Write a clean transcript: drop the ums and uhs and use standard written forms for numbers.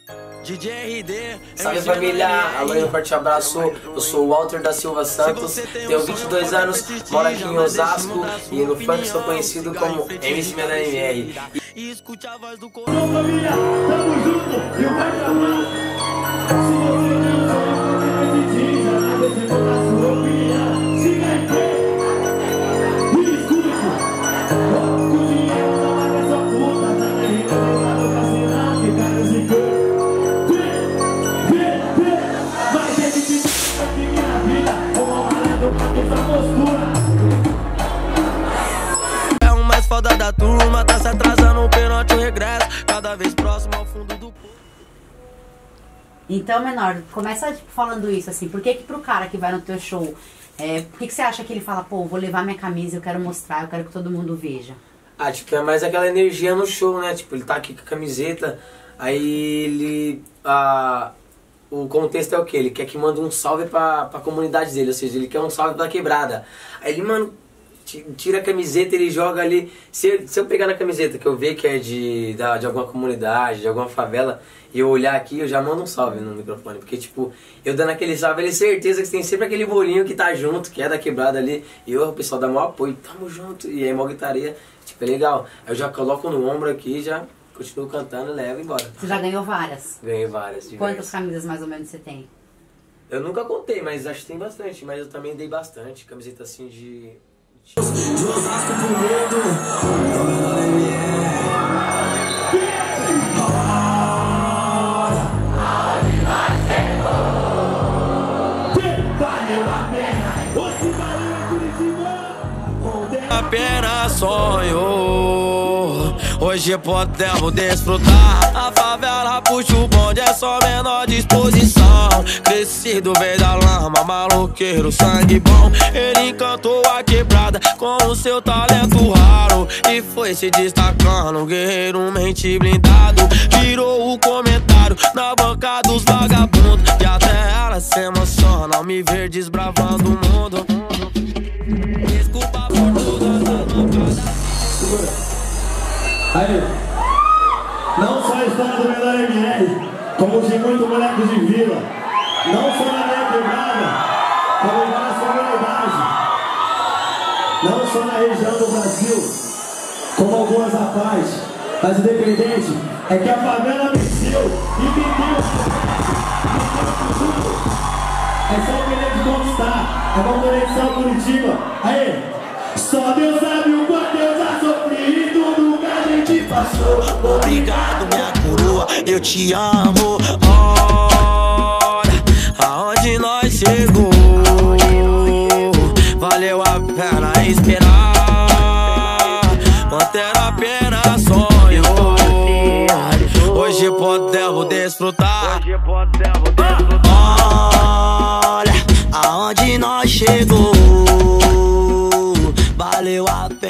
DJ RD. Salve família, alô e um forte abraço. Eu sou o Walter da Silva Santos, tenho 22 anos, moro aqui em Osasco e no funk sou conhecido como MC Menor MR. E escute a voz do Alô família, tamo junto e vai chamar. Se você não sonha, me diz, você conta a sua opinião. Siga em pé e escute. O dinheiro não é só puta, tá derrida, não tá no cassinão, que cai no zicão. Vai ter que te aqui minha vida, uma maleta pra essa postura. É o mais foda da turma, tá se atrasando o pênalti, o regresso, cada vez próximo ao fundo do poço. Então, Menor, começa falando isso, assim, por que pro cara que vai no teu show, por que você acha que ele fala, pô, vou levar minha camisa, eu quero mostrar, eu quero que todo mundo veja? Ah, tipo, é mais aquela energia no show, né? Tipo, ele tá aqui com a camiseta, aí ele... o contexto é o quê? Ele quer que mande um salve pra comunidade dele, ou seja, ele quer um salve pra quebrada. Aí ele, mano, tira a camiseta, ele joga ali. Se eu pegar na camiseta que eu ver que é de alguma comunidade, de alguma favela, e eu olhar aqui, eu já mando um salve no microfone. Porque, tipo, eu dando aquele salve, ele certeza que tem sempre aquele bolinho que tá junto, que é da quebrada ali. E o pessoal dá maior apoio, tamo junto. E aí, mó gritaria, tipo, é legal. Aí eu já coloco no ombro aqui, já continuo cantando e levo embora. Você já ganhou várias? Ganhei várias. Quantas camisas mais ou menos você tem? Eu nunca contei, mas acho que tem bastante. Mas eu também dei bastante. Camiseta assim de Osasco pro mundo, Apenas sonho, hoje podemos desfrutar. A favela puxa o bonde, é só menor disposição. Crescido veio da lama, maloqueiro, sangue bom. Ele encantou a quebrada com o seu talento raro e foi se destacando, guerreiro, mente blindado. Tirou o comentário na banca dos vagabundos e até ela se emociona ao me ver desbravando o mundo. Desculpa por tudo. Aí, não só a história do Menor MR, como de muitos moleques de vila, não só na minha quebrada, como em várias comunidades, não só na região do Brasil, como algumas à paz, mas independente, é que a favela venceu e me deu é só o querer de conquistar, é uma conexão Curitiba. Aí, só Deus sabe o quanto eu já sofri e tudo que a gente passou. Obrigado, minha coroa, eu te amo. Olha aonde nós chegou. Valeu a pena esperar, manter apenas sonho. Hoje podemos desfrutar. Olha aonde nós chegou. Valeu a pena.